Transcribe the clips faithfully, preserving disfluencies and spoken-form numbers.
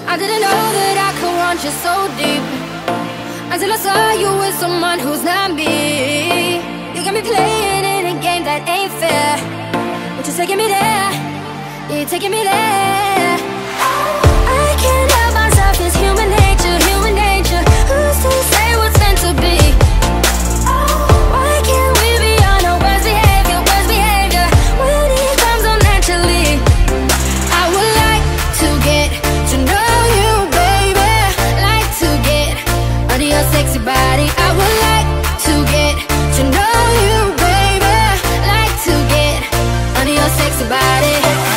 I didn't know that I could want you so deep until I saw you with someone who's not me. You got me playing in a game that ain't fair, but you're taking me there, you're taking me there. I can't help myself, it's human nature, human nature. Who's to say what's meant to be? Why can't we be on our worst behavior, worst behavior when it comes on naturally? I would like to get to know you, baby. Like to get under your sexy body. I would like to get to know you, baby. Like to get under your sexy body.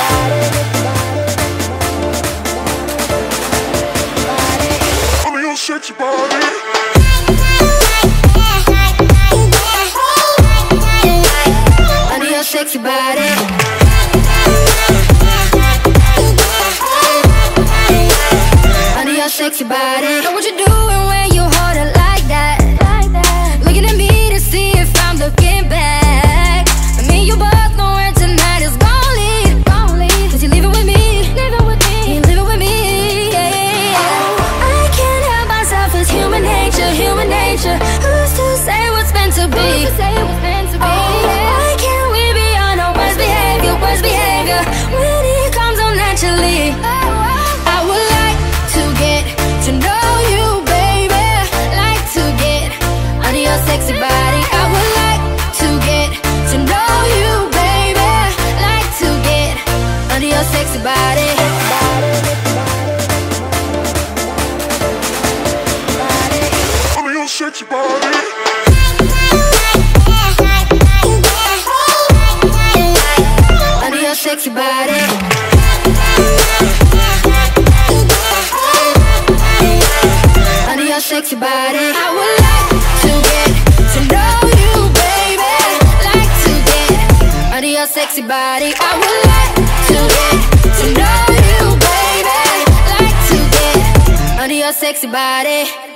Under your sexy body. Under your sexy body. Under your sexy body. Know what you're doing when you hold it like that. Looking at me to see if I'm looking back. I mean, you both know where tonight is gon' lead. Cause you're leaving with me, leaving with me, you're leaving with me, yeah. I can't help myself, it's human nature, human nature. Who's to say what's meant to be? Who's to say what's meant to be? Why can't we be on our worst behavior, worst behavior when it comes on naturally? I would like to get to know you, baby. Like to get under your sexy body. I would like to get to know you, baby. Like to get under your sexy body. Under your sexy body. Under your sexy body. Under your sexy body. I would like to get to know you, baby. Like to get under your sexy body. I would like to get to know you, baby. Like to get under your sexy body.